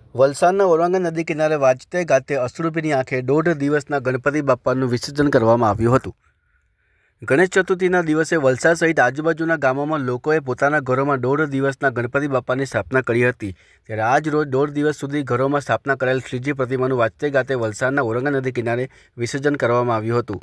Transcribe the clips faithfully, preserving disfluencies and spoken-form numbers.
વલસાડના ઓરંગા નદી કિનારે વાજતે ગાતે અશ્રુભીની આંખે દોઢ દિવસના ગણપતિ બાપાનું વિસર્જન કરવામાં આવ્યું હતું। ગણેશ ચતુર્થીના દિવસે વલસાડ સહિત આજુબાજુના ગામોમાં લોકોએ પોતાના ઘરોમાં દોઢ દિવસના ગણપતિ બાપાની સ્થાપના કરી હતી। ત્યારે આજ રોજ દોઢ દિવસ સુધી ઘરોમાં સ્થાપના કરેલ શ્રીજી પ્રતિમાનું વાજતે ગાતે વલસાડના ઓરંગા નદી કિનારે વિસર્જન કરવામાં આવ્યું હતું।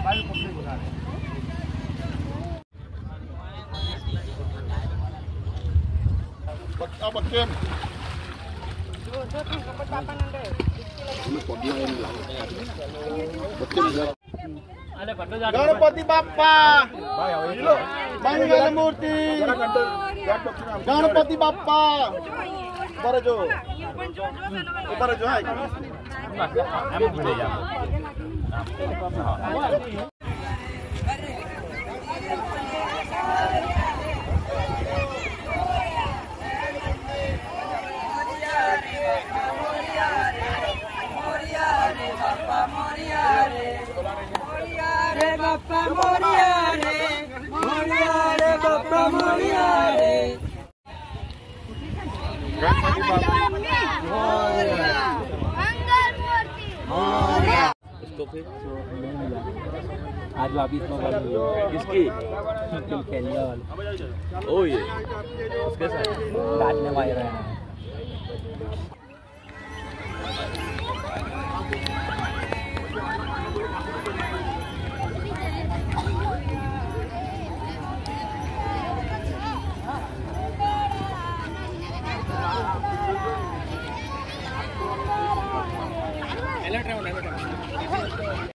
गणपति बाप्पा मंगल मूर्ति गणपति बाप्पा ऊपर जो ऊपर जो है बाप्पा मोरिया रे मोरिया रे बाप्पा मोरिया रे गणपति बाप्पा मोरिया मंगल मूर्ति मोरिया। इसको फिर आज वापिस में वाली किसकी तुम खेलिया वाली ओ ये उसके साथ डांटने वाले रहे हैं।